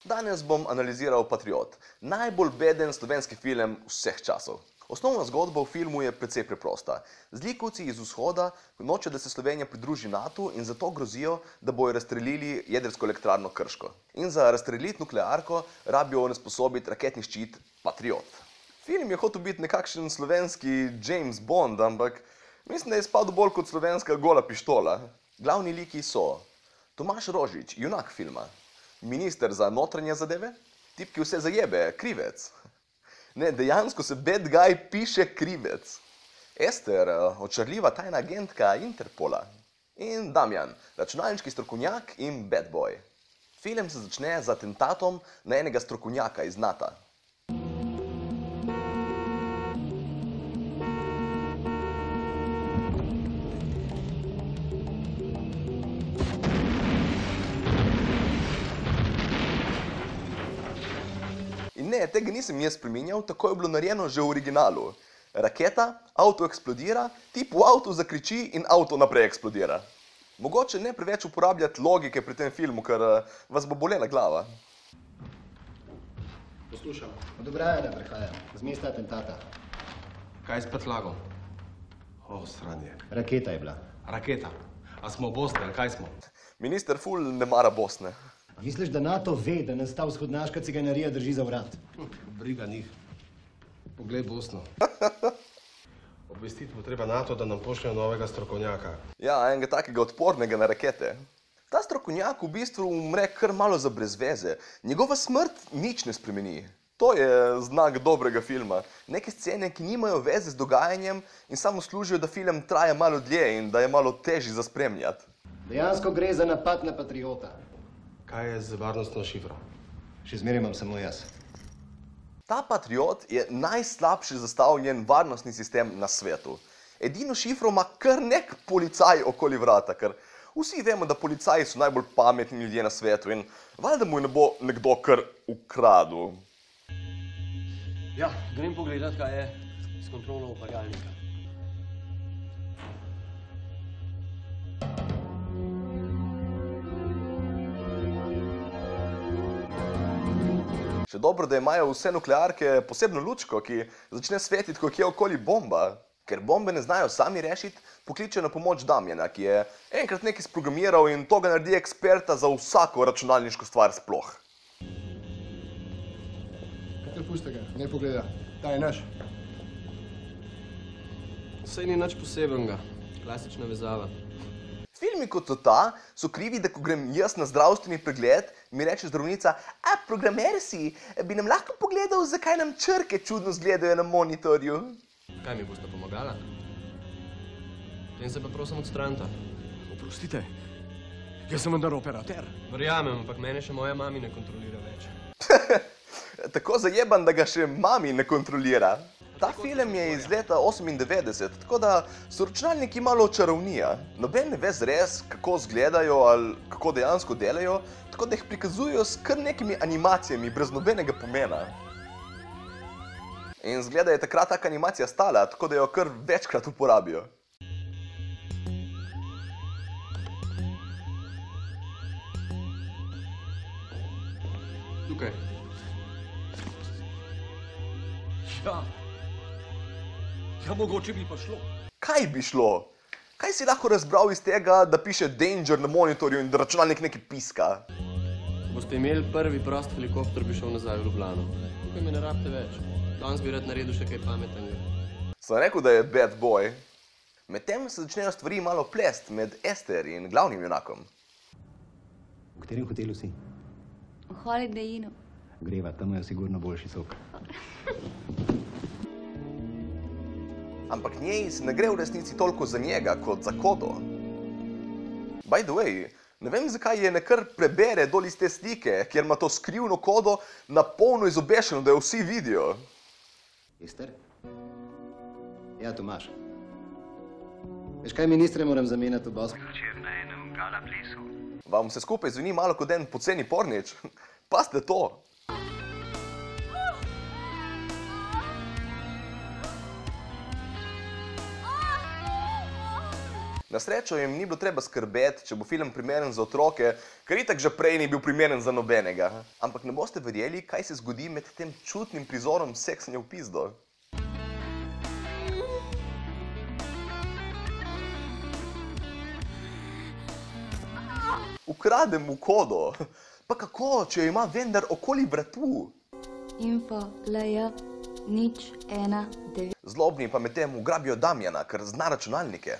Danes bom analiziral Patriot, najbolj beden slovenski film vseh časov. Osnovna zgodba v filmu je precej preprosta. Zlikovci iz vzhoda nočejo, da se Slovenija pridruži NATO in zato grozijo, da bojo razstrelili jedrsko elektrarno Krško. In za razstreliti nuklearko rabijo onesposobiti raketni ščit Patriot. Film je hotel biti nekakšen slovenski James Bond, ampak mislim, da je spadal bolj kot slovenska gola pištola. Glavni liki so Tomaž Rožič, junak filma, minister za notranje zadeve, tip, ki vse zajebe, krivec. Ne, dejansko se bad guy piše krivec. Ester, očarljiva tajna agentka Interpola. In Damjan, računalniški strokovnjak in bad boy. Film se začne z atentatom na enega strokovnjaka iz NATO. Ne, tega nisem jaz spreminjal, tako je bilo narejeno že v originalu. Raketa, avto eksplodira, tip v avtu zakriči in avto naprej eksplodira. Mogoče ne preveč uporabljati logike pri tem filmu, ker vas bo bolela glava. Poslušam. Odobrajena prihaja, z mesta atentata. Kaj spet lagal? O, sranje. Raketa je bila. Raketa. A smo v Bosni, ali kaj smo? Minister ful ne mara Bosne. Misliš, da NATO ve, da nas ta vzhodnaška ciganarija drži za vrat? Briga njih. Poglej Bosno. Obvestiti bo treba NATO, da nam pošljajo novega strokovnjaka. Ja, enega takega odpornega na rakete. Ta strokovnjak v bistvu umre kar malo za brez veze. Njegova smrt nič ne spremeni. To je znak dobrega filma. Neke scene, ki nimajo veze z dogajanjem in samo služijo, da film traja malo dlje in da je malo težji za spremljati. Dejansko gre za napad na Patriota. Kaj je z varnostno šifro? Še zmeraj imam samo jaz. Ta Patriot je najslabše zastavljen varnostni sistem na svetu. Edino šifro ima kar nek policaj okoli vrata, ker vsi vemo, da policaji so najbolj pametni ljudje na svetu in valjda mu ne bo nekdo kar ukradel. Ja, grem pogledat, kaj je s kontrolo uparjalnika. Še dobro, da imajo vse nuklearke posebno lučko, ki začne svetiti, ko je okoli bomba. Ker bombe ne znajo sami rešiti, pokličejo na pomoč Damjana, ki je enkrat nekaj sprogramiral in to ga naredi eksperta za vsako računalniško stvar sploh. Kaj pusti ga, ne pogleda. Ta je naš. Saj ni nič posebenega. Klasična vezava. Filmi kot ta so krivi, da ko grem jaz na zdravstveni pregled, mi reče zdravnica, a programer si, bi nam lahko pogledal, zakaj nam črke čudno zgledajo na monitorju? Kaj mi boste pomagala? Tem se pa prosim odstranita. Oprostite, jaz sem vendar operater. Verjamem, ampak mene še moja mami ne kontrolira več. Tako zajeban, da ga še mami ne kontrolira. Ta film je iz leta 98, tako da so računalniki malo čarovnija. Noben ne ve zres, kako izgledajo ali kako dejansko delajo, tako da jih prikazujejo s kar nekimi animacijami, brez nobenega pomena. In zgleda je takrat taka animacija stala, tako da jo kar večkrat uporabijo. Tukaj. Ja, mogoče bi pa šlo. Kaj bi šlo? Kaj si lahko razbral iz tega, da piše danger na monitorju in da računalnik nekaj piska? Boste imeli prvi prost helikopter, bi šel nazaj v Ljubljano. Tukaj me ne rabite več. Danes bi rad naredil še kaj pametnega. Sem rekel, da je bad boy. Medtem se začnejo stvari malo plest med Ester in glavnim junakom. V katerem hotelu si? V Holiday Innu. Greva, tam je sigurno boljši sok. Ampak njej se ne gre v resnici toliko za njega, kot za kodo. By the way, ne vem, zakaj je ne kar prebere dol iz te slike, kjer ima to skrivno kodo na polno izobešeno, da jo vsi vidijo. Ester? Ja, Tomaž. Veš kaj, ministre moram zamenjati v Bosni? Včer na enem gala plesu. Vam vse skupaj zveni malo kot en poceni pornič? Pazite to! Na srečo jim ni bilo treba skrbeti, če bo film primeren za otroke, ker itak že prej ni bil primeren za nobenega. Ampak ne boste verjeli, kaj se zgodi med tem čutnim prizorom seksanja v pizdo. Ukradem mu kodo. Pa kako, če jo ima vendar okoli vratu? Info LJ 019. Zlobni pa medtem ugrabijo Damjana, ker zna računalnike.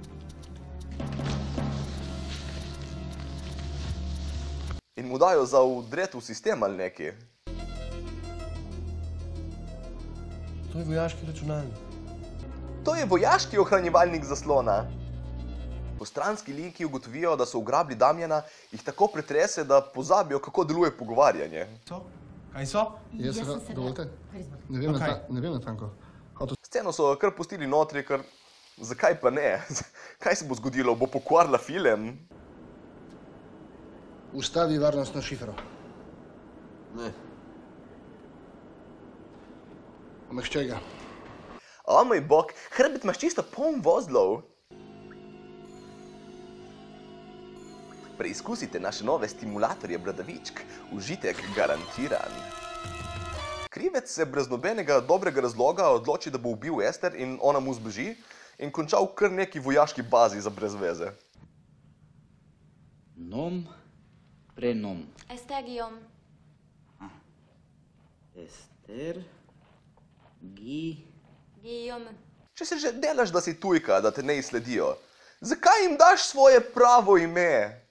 In mu dajo za vdret v sistem ali neki. To je vojaški računalnik. To je vojaški ohranjevalnik zaslona. Postranski liki ugotovijo, da so ugrabili Damjana, jih tako pretrese, da pozabijo, kako deluje pogovarjanje. So? Kaj so? Jaz se dovolite? Ne vem natanko. Sceno so kar pustili notri, ker zakaj pa ne? Kaj se bo zgodilo? Bo pokvarila film? Ustavi varnostno šifro. Ne. Omehčaj ga. O moj bog, hrbet imaš čisto poln vozlov. Preizkusite naše nove stimulatorje bradavičk. Užitek garantiran. Krivec se brez nobenega dobrega razloga odloči, da bo ubil Ester in ona mu zbeži in končal v kar neki vojaški bazi za brez veze. Nom, prenom. Este Guillaume. Ester, Guillaume. Če se že delaš, da si tujka, da te ne izsledijo, zakaj jim daš svoje pravo ime?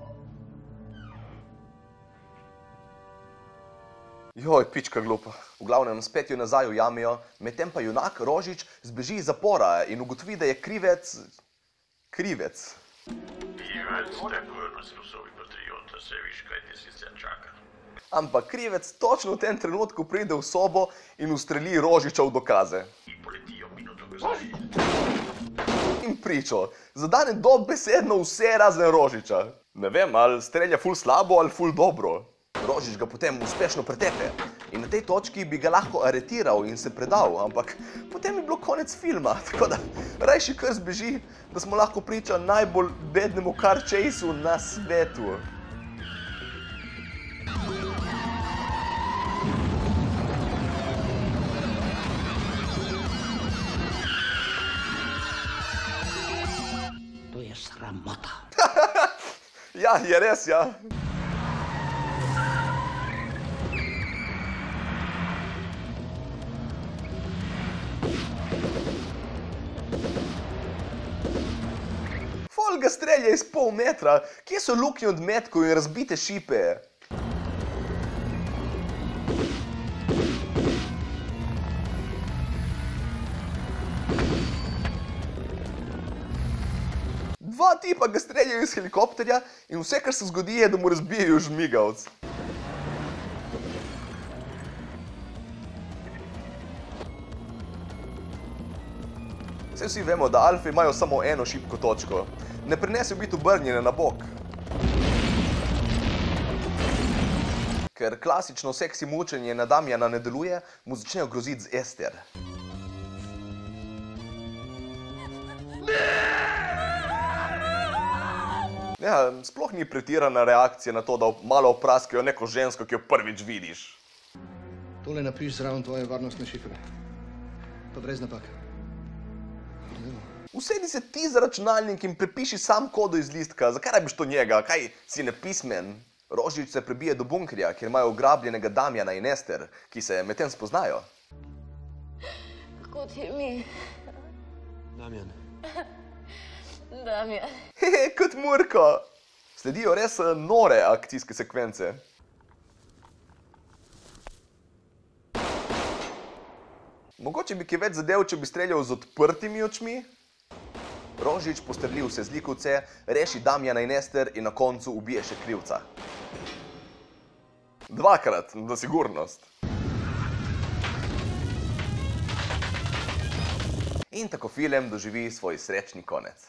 Joj, pička glupa. V glavnem spet jo nazaj ujamijo, medtem pa junak Rožič zbeži iz zapora in ugotovi, da je krivec... krivec. Ampak krivec točno v tem trenutku pride v sobo in ustreli Rožiča v dokaze. In pričo, zadane dobesedno vse razen Rožiča. Ne vem, ali strelja ful slabo ali ful dobro. Rožič ga potem uspešno pretepe in na tej točki bi ga lahko aretiral in se predal, ampak potem je bilo konec filma, tako da rajši kar zbeži, da smo lahko priča najbolj bednemu car chaseu na svetu. To je sramota. Ja, je res, ja. Fol ga strelja iz pol metra. Kje so luknje od metkov in razbite šipe? Dva tipa ga streljajo iz helikopterja in vse, kar se zgodi, je, da mu razbijajo žmigavc. Saj vsi vemo, da alfe imajo samo eno šibko točko. Ne prinesejo biti obrnjene na bok. Ker klasično seksi mučenje na Damjana ne deluje, mu začnejo groziti z Ester. Ja, sploh ni pretirana reakcija na to, da malo opraskajo neko žensko, ki jo prvič vidiš. Tole napiš zraven tvoje varnostne šifre. Pa brez napak. Usedi se ti za računalnik in prepiši sam kodo iz listka. Zakaj rabiš to njega? Kaj, si nepismen? Rožič se prebije do bunkerja, kjer imajo ugrabljenega Damjana in Ester, ki se medtem spoznajo. Kako ti mi? Damjan. Damjan. Hehe, kot Murko. Sledijo res nore akcijske sekvence. Mogoče bi kaj več zadev, če bi streljal z odprtimi očmi. Rožič postreli vse zlikovce, reši Damjana in Ester in na koncu ubije še krivca. Dvakrat, za sigurnost. In tako film doživi svoj srečni konec.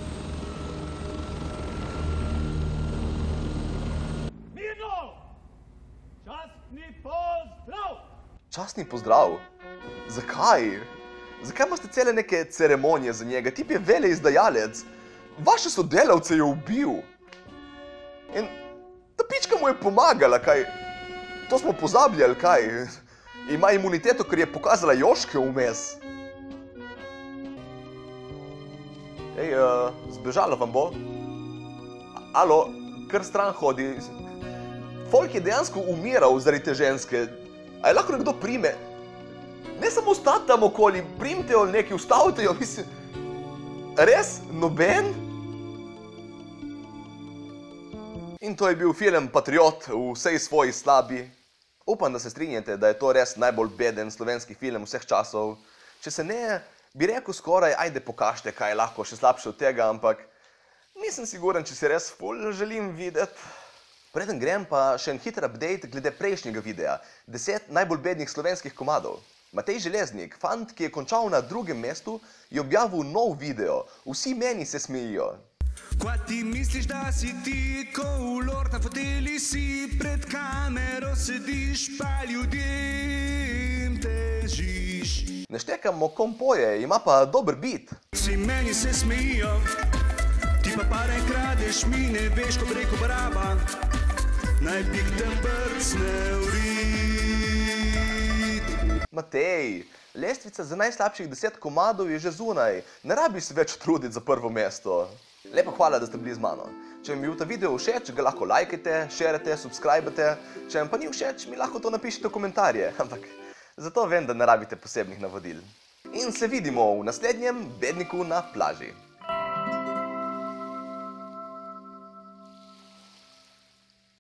Mirno! Častni pozdrav! Častni pozdrav? Zakaj? Zakaj imate cele neke ceremonije za njega? Tip je veleizdajalec. vaše sodelavce je ubil. In ta pička mu je pomagala, kaj? To smo pozabili, ali kaj? Ima imuniteto, ker je pokazala joške vmes. Ej, zbežalo vam bo? Alo, kar stran hodi. Folk je dejansko umiral zaradi te ženske. A je lahko nekdo prime? Ne samo stati tam okoli, primite jo nekaj, ustavite jo, mislim. Res? Noben? In to je bil film Patriot v vsej svoji slabi. Upam, da se strinjate, da je to res najbolj beden slovenski film vseh časov. Če se ne, bi rekel skoraj, ajde pokažite, kaj je lahko še slabše od tega, ampak nisem siguren, če si res ful želim videti. Preden grem pa še en hiter update glede prejšnjega videa. 10 najbolj bednih slovenskih komadov. Matej Železnik, fant, ki je končal na 2. mestu, je objavil nov video. Vsi meni se smejijo. Kva ti misliš, da si ti, ko v lord na foteli si, pred kamero sediš, pa ljudem težiš. Ne štekamo, kom poje, ima pa dober beat. Vsi meni se smejijo, ti pa pare kradeš, mi ne veš, ko preko baraba, naj bi te brcne v rit. Matej, lestvica za najslabših 10 komadov je že zunaj. Ne rabiš se več truditi za prvo mesto. Lepo hvala, da ste bili z mano. Če mi je bil ta video všeč, ga lahko lajkajte, šerite, subscribete. Če vam pa ni všeč, mi lahko to napišite v komentarje. Ampak zato vem, da ne rabite posebnih navodil. In se vidimo v naslednjem Bedniku na plaži.